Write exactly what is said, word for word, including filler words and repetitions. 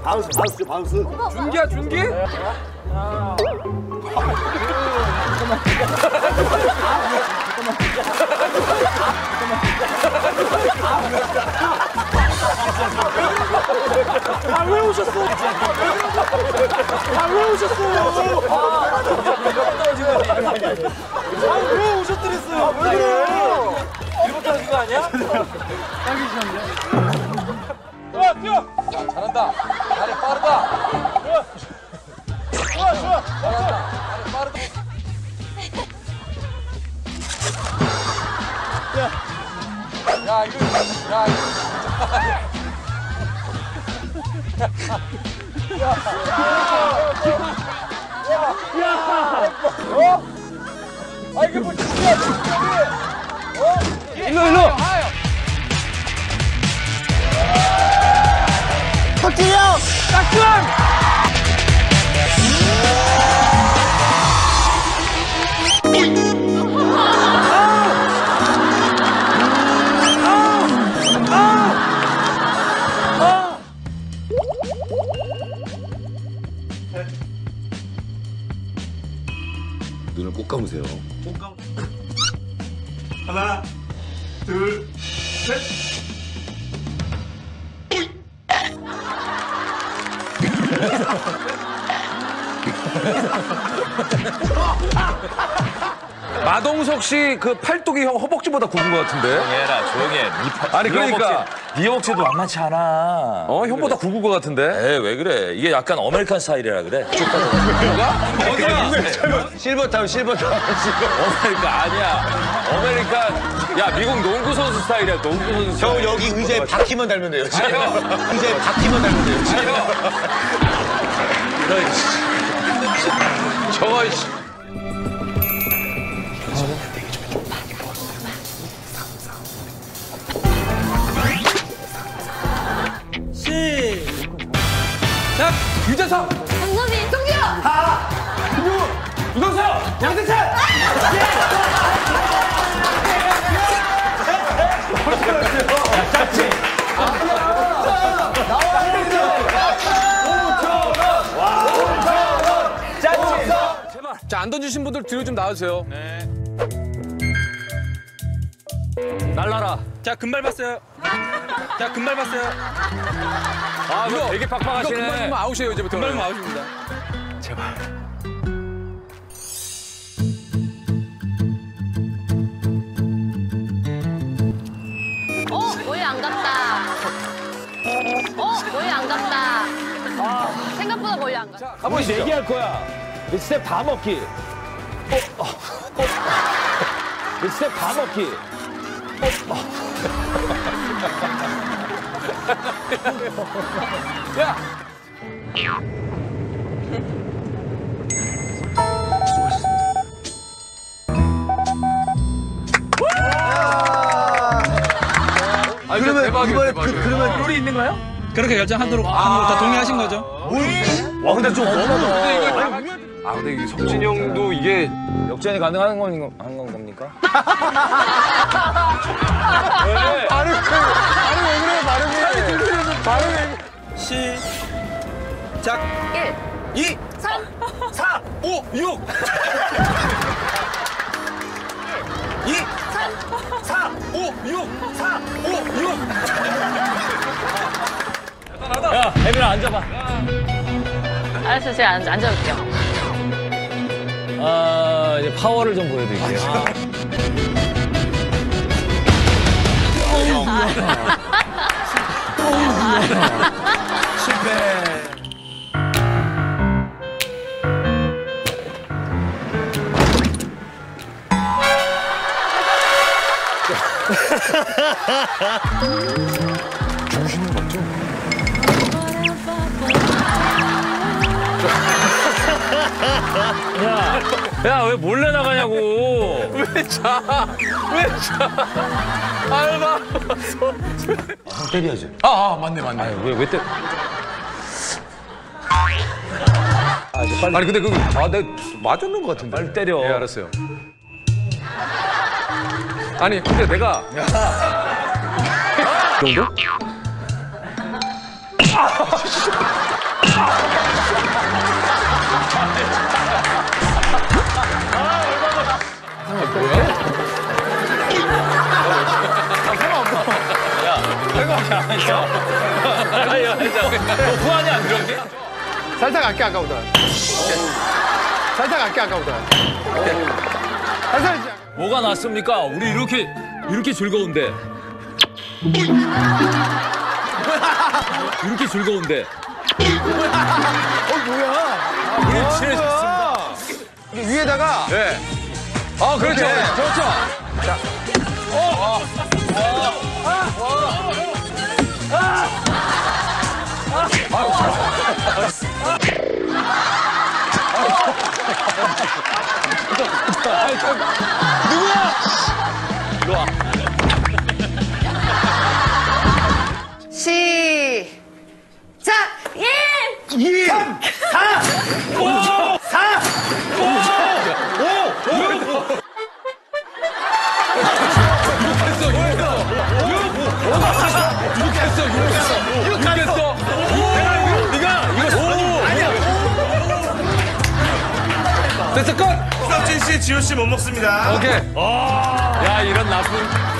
바운스, 바운스, 바운스. 준기야, 준기? 아, 왜 오셨어? 아, 왜 오셨어요? 아, 왜 오셨더랬어요? 왜 그래요? 일부터 하는 거 아니야? 당기시는데? 뛰어, 뛰어! 야, 잘한다. 다리 빠르다. 좋아, 좋아. 잘한다. 다리 빠르다. 야, 야, 이거, 야, 이거. 야, 야, 야, 어? 아, 이게 뭐 진짜 어? 일로, 일로. 박진영! 딱준! 눈을 꼭 감으세요. 꼭 감. 하나, 둘, 셋. 마동석 씨 그 팔뚝이 형 허벅지보다 굵은 것 같은데? 조용히 해라, 조용히 해. 니 팔, 아니, 그러니까. 네 허벅지도 만만치 않아. 어, 형보다 굵은 것 같은데? 에이, 왜 그래. 이게 약간 아메리칸 스타일이라 그래. 어디야? 실버타운, 실버타운, 실버. 아메리카 아니야. 아메리칸. 야, 미국 농구 선수 스타일이야, 농구 선수 스타일. 형 여기 의자에 바퀴만 달면 돼요. 의자에 바퀴만 달면 돼요. 이런, 씨. 저거, 씨. 자, 유재석! 장소민! 송기호! 유동석! 양세찬! 자, 안 던지신 분들 뒤로 좀 나와주세요. 네. 날라라. 자, 금발 봤어요. 자, 금발 봤어요. 아, 이거 되게 이거 팍팍하시네. 금발 보면 아웃이에요, 이제부터. 금발 보면 아웃입니다. 제발. 어, 머리 안 갔다. 어, 머리 안 갔다. 생각보다 머리 안 갔다. 한 번씩 내기할 거야. 스텝 다 먹기. 어, 어, 어. 스텝 다 먹기. 어, 어. 야! 아, 그러면 이번에 그, 그러면 룰이 있는 거예요? 그렇게 결정하도록 아~ 다 동의하신 거죠? 와, 근데 좀 너무하다. 근데 이거, 아, 근데 이게 석진이 형도 이게 역전이 가능한 건, 하는 건 겁니까? 왜? 발음, 발음 왜 그래, 발음이. 발음이. 시작. 일, 이, 삼, 사, 오, 육. 이, 삼, 사, 오, 육, 사, 오, 육. 야, 혜빈아, 앉아봐. 알았어요. 제가 앉, 앉아볼게요. 아, 이제 파워를 좀 보여드릴게요. 실패. 주무시는 거 맞죠? 야, 야, 왜 몰래 나가냐고. 왜 자? 왜 자? 알바. 형 때려야지. 아, 아, 맞네, 맞네. 아니, 왜, 왜 때? 아, 이제 빨리. 아니, 근데 그, 아, 내가 맞았는 것 같은데. 빨리 때려. 예, 알았어요. 아니, 근데 내가. 정도? 아니야, 너 후환이 안 들었니? 살짝 갈게, 아까보다. 살짝 갈게, 아까보다. 살짝 이제. 뭐가 낫습니까? 우리 이렇게, 이렇게 즐거운데. 이렇게 즐거운데. 어, 뭐야? 우리 친해졌습니다. 위에다가. 네. 아, 그렇죠. 그렇죠. 시작! 일! 육했어. 네가 이거 아니야. 됐어, 끝! 수석진 씨, 지효 씨 못 먹습니다. 오케이. 야, 이런 나쁜.